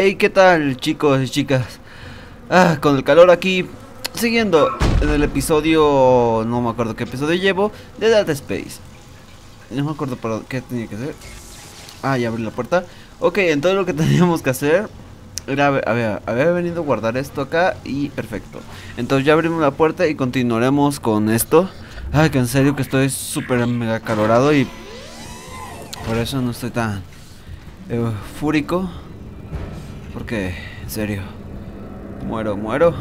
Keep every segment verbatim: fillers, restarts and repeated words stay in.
Hey, ¿qué tal, chicos y chicas? Ah, con el calor aquí, siguiendo en el episodio, no me acuerdo qué episodio llevo, de Dead Space. No me acuerdo para qué tenía que hacer. Ah, ya abrí la puerta. Ok, entonces lo que teníamos que hacer era, a ver, había venido a guardar esto acá y perfecto. Entonces ya abrimos la puerta y continuaremos con esto. Ay, que en serio que estoy súper mega calorado y por eso no estoy tan eufórico. Porque, en serio, muero, muero.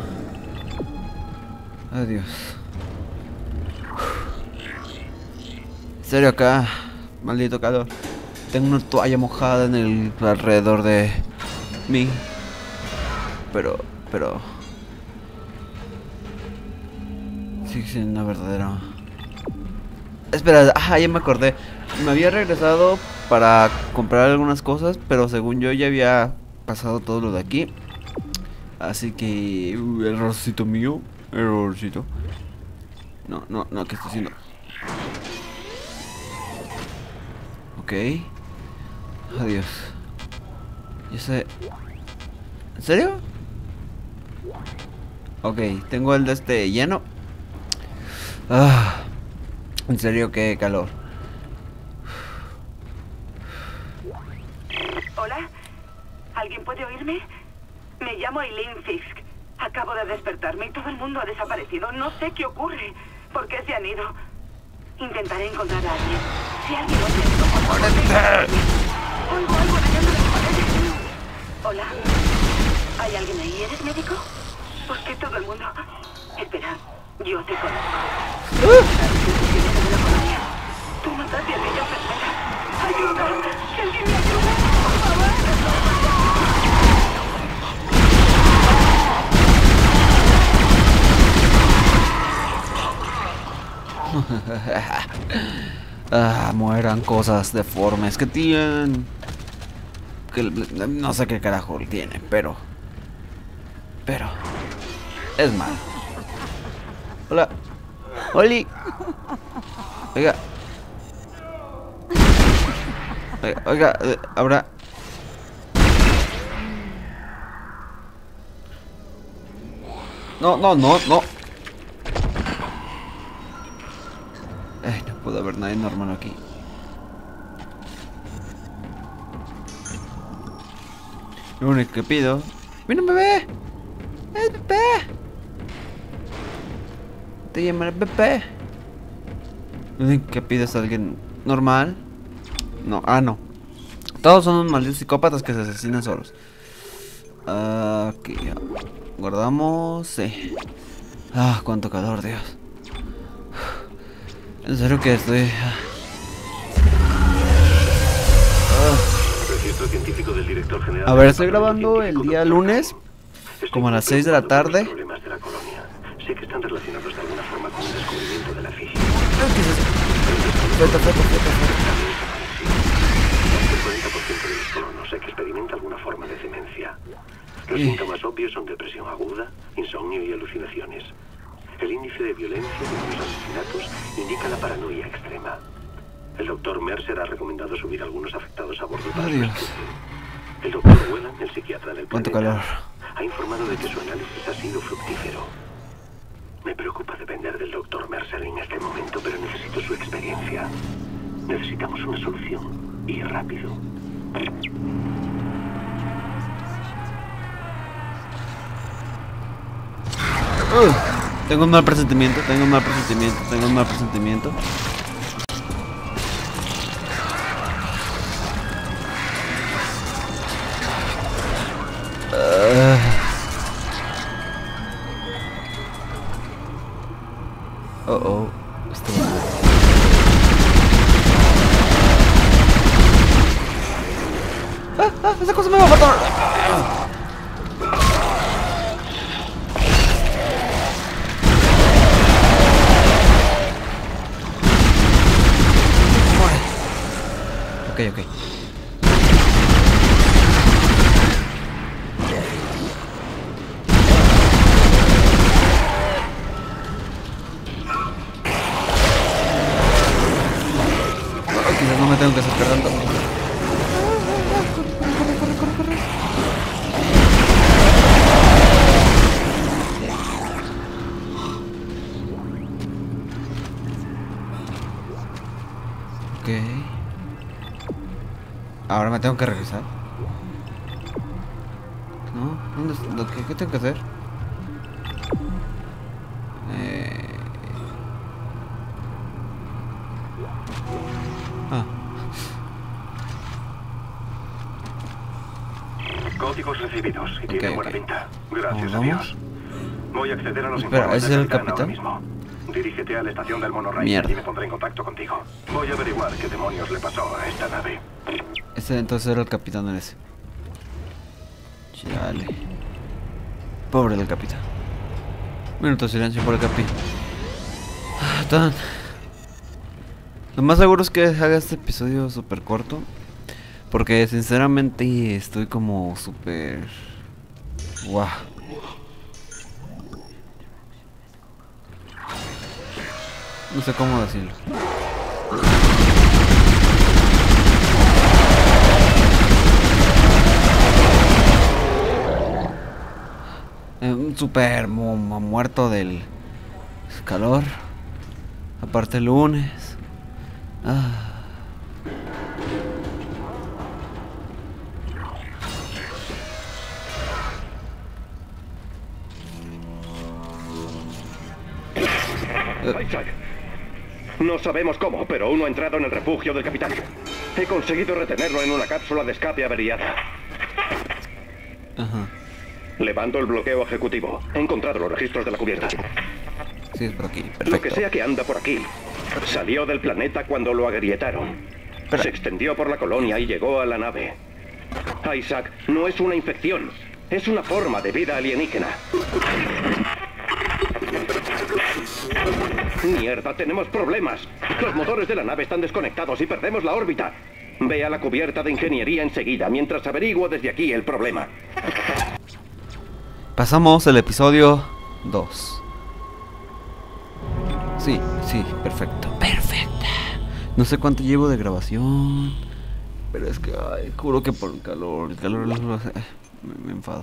Adiós. En serio acá, maldito calor. Tengo una toalla mojada en el alrededor de mí. Pero, pero sí, sí, una verdadera. Espera, ah, ya me acordé. Me había regresado para comprar algunas cosas, pero según yo ya había pasado todo lo de aquí. Así que, uh, errorcito mío, errorcito. No, no, no, ¿qué estoy haciendo? Ok. Adiós. Yo sé. ¿En serio? Ok, tengo el de este lleno. Ah, en serio, qué calor. Hola, ¿alguien puede oírme? Me llamo Eileen Fisk. Acabo de despertarme y todo el mundo ha desaparecido. No sé qué ocurre. ¿Por qué se han ido? Intentaré encontrar a alguien. Si alguien lo tiene, por favor, oigo algo rayando las paredes. Hola, ¿hay alguien ahí? ¿Eres médico? ¿Por qué todo el mundo...? Espera, yo te conozco. Vienes de la colonia. Tú mataste a aquella enfermera. ¡Ayuda! ¡Que alguien me ayude! ¡Por favor! Ah, mueran cosas deformes que tienen. Que no sé qué carajo tienen, pero. Pero. Es malo. Hola. Oli. Oiga. Oiga, oiga, eh, ahora. No, no, no, no. Ay, no puede haber nadie normal aquí. Lo único que pido. ¡Mira un bebé! ¡Es bebé! Te llamaré bebé. Lo único que pido es alguien normal. No, ah, no. Todos son unos malditos psicópatas que se asesinan solos. Uh, aquí. Guardamos. Sí. Ah, cuánto calor, Dios. En serio que estoy. A ver, estoy grabando el día lunes, como a las seis de la tarde. Sé que están relacionados de alguna forma con el descubrimiento de la física. ¿Qué es eso? Flota, flota, flota, flota. El cuarenta por ciento de los colonos que experimenta alguna forma de demencia. Los Sí. síntomas obvios son depresión aguda, insomnio y alucinaciones. El índice de violencia de los asesinatos indica la paranoia extrema. El doctor Mercer ha recomendado subir a algunos afectados a bordo para su Adiós. estudio. El doctor Whelan, el psiquiatra del Cuánto planeta, calor. ha informado de que su análisis ha sido fructífero. Me preocupa depender del doctor Mercer en este momento, pero necesito su experiencia. Necesitamos una solución, y rápido. Uh, tengo un mal presentimiento, tengo un mal presentimiento, tengo un mal presentimiento. Uh. Oh, oh, esto va mal. ¡Ah, ah! ¡Esa cosa me va a matar! Ok, ok. Quizás no me tengo que acercar tanto. Ahora me tengo que regresar. ¿No? ¿Dónde está? ¿Lo que, ¿Qué tengo que hacer? Eh... Ah. Códigos recibidos y Okay, tiene buena okay. pinta. Gracias a ¿Vamos? Dios. Voy a acceder a los Espera, informes ¿ese es del el capitán capitán? ahora mismo. Dirígete a la estación del monorail Mierda. y me pondré en contacto contigo. Voy a averiguar qué demonios le pasó a esta nave. Ese entonces era el capitán en ese. Chale. Pobre del capitán. Minuto de silencio por el capi. Ah, tan. Lo más seguro es que haga este episodio súper corto. Porque sinceramente estoy como súper... Guau. No sé cómo decirlo. Eh, Un super mu- mu- muerto del calor. Aparte el lunes. Ah. Isaac, no sabemos cómo, pero uno ha entrado en el refugio del capitán. He conseguido retenerlo en una cápsula de escape averiada. Ajá. Levanto el bloqueo ejecutivo. He encontrado los registros de la cubierta. Sí, es por aquí. Lo que Perfecto. sea que anda por aquí, salió del planeta cuando lo agrietaron. Espera. Se extendió por la colonia y llegó a la nave. Isaac, no es una infección. Es una forma de vida alienígena. Mierda, tenemos problemas. Los motores de la nave están desconectados y perdemos la órbita. Ve a la cubierta de ingeniería enseguida mientras averiguo desde aquí el problema. Pasamos el episodio dos. Sí, sí, perfecto. Perfecta. No sé cuánto llevo de grabación. Pero es que, ay, juro que por el calor. El calor lo lo hace- me, me enfado.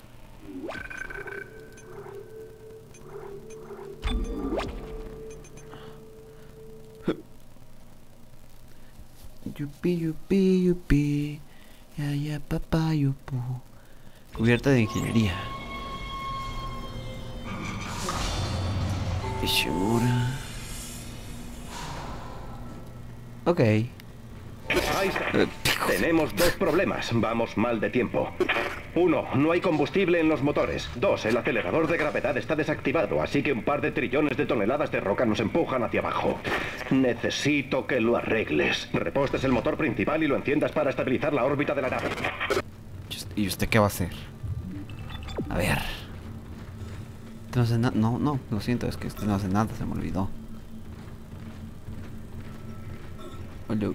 Yupi, yupi, yupi. Ya, ya, papá, yupu. Cubierta de ingeniería. Ishimura. Ok. Isaac, Eh, tenemos dos problemas. Vamos mal de tiempo. Uno, no hay combustible en los motores. Dos, el acelerador de gravedad está desactivado, así que un par de trillones de toneladas de roca nos empujan hacia abajo. Necesito que lo arregles. Repostes el motor principal y lo enciendas para estabilizar la órbita de la nave. ¿Y usted qué va a hacer? A ver. Usted no hace nada. No, no, lo siento, es que usted no hace nada, se me olvidó. Hola.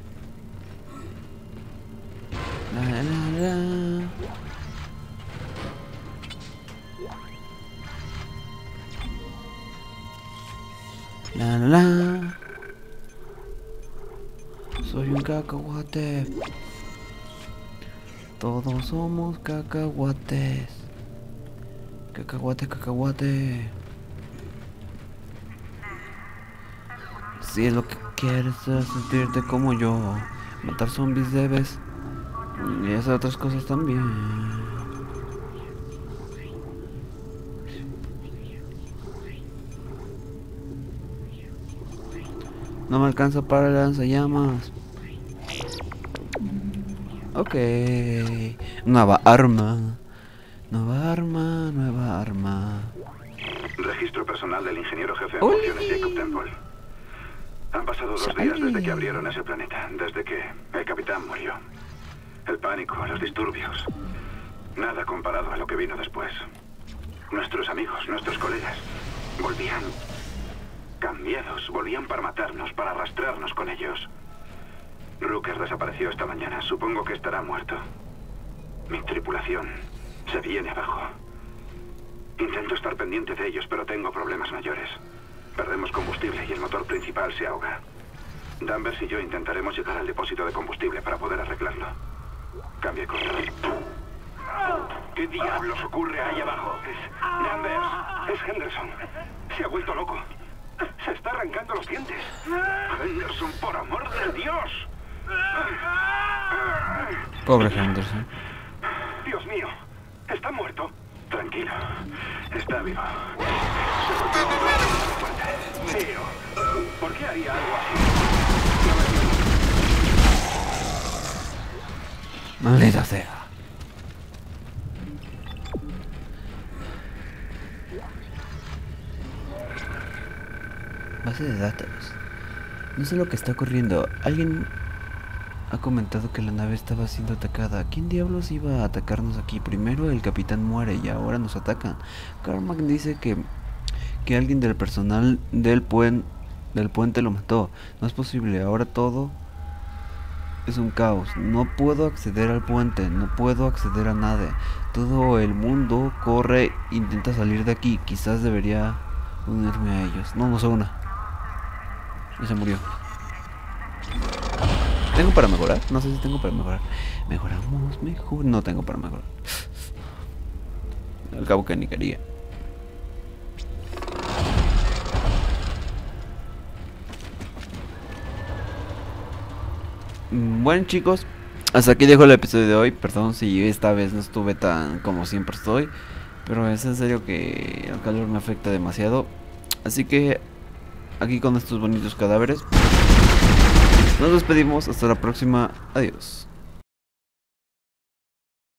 La, la, la. La, la, la. Soy un cacahuate. Todos somos cacahuates. Cacahuate, cacahuate. Si es lo que quieres es sentirte como yo. Matar zombies debes. Y hacer otras cosas también. No me alcanza para el lanzallamas. Ok. Nueva arma. Nueva arma, nueva arma. Registro personal del ingeniero jefe de ¡Uy! operaciones Jacob Temple. Han pasado dos días desde que abrieron ese planeta, desde que el capitán murió. El pánico, los disturbios. Nada comparado a lo que vino después. Nuestros amigos, nuestros colegas, volvían cambiados, volvían para matarnos, para arrastrarnos con ellos. Rooker desapareció esta mañana. Supongo que estará muerto. Mi tripulación se viene abajo. Intento estar pendiente de ellos, pero tengo problemas mayores. Perdemos combustible y el motor principal se ahoga. Danvers y yo intentaremos llegar al depósito de combustible para poder arreglarlo. Cambia de corredor. ¿Qué diablos ocurre ahí abajo? Es Danvers. Es Henderson. Se ha vuelto loco. Se está arrancando los dientes. Henderson, por amor de Dios. Pobre Henderson. Dios mío, está muerto. Tranquilo, está vivo. Se golpeó fuerte. Tío, ¿por qué haría algo así? Maldita sea. Base de datos. No sé lo que está ocurriendo. Alguien ha comentado que la nave estaba siendo atacada. ¿Quién diablos iba a atacarnos aquí? Primero el capitán muere y ahora nos atacan. Carmack dice que que alguien del personal del puente del puente lo mató. No es posible. Ahora todo es un caos. No puedo acceder al puente. No puedo acceder a nada. Todo el mundo corre, intenta salir de aquí. Quizás debería unirme a ellos. No, no se una. Ya se murió. ¿Tengo para mejorar? No sé si tengo para mejorar. Mejoramos, mejor. No tengo para mejorar. Al cabo que ni quería. Bueno, chicos, hasta aquí dejo el episodio de hoy. Perdón si esta vez no estuve tan como siempre estoy, pero es en serio que el calor me afecta demasiado. Así que aquí con estos bonitos cadáveres nos despedimos. Hasta la próxima. Adiós.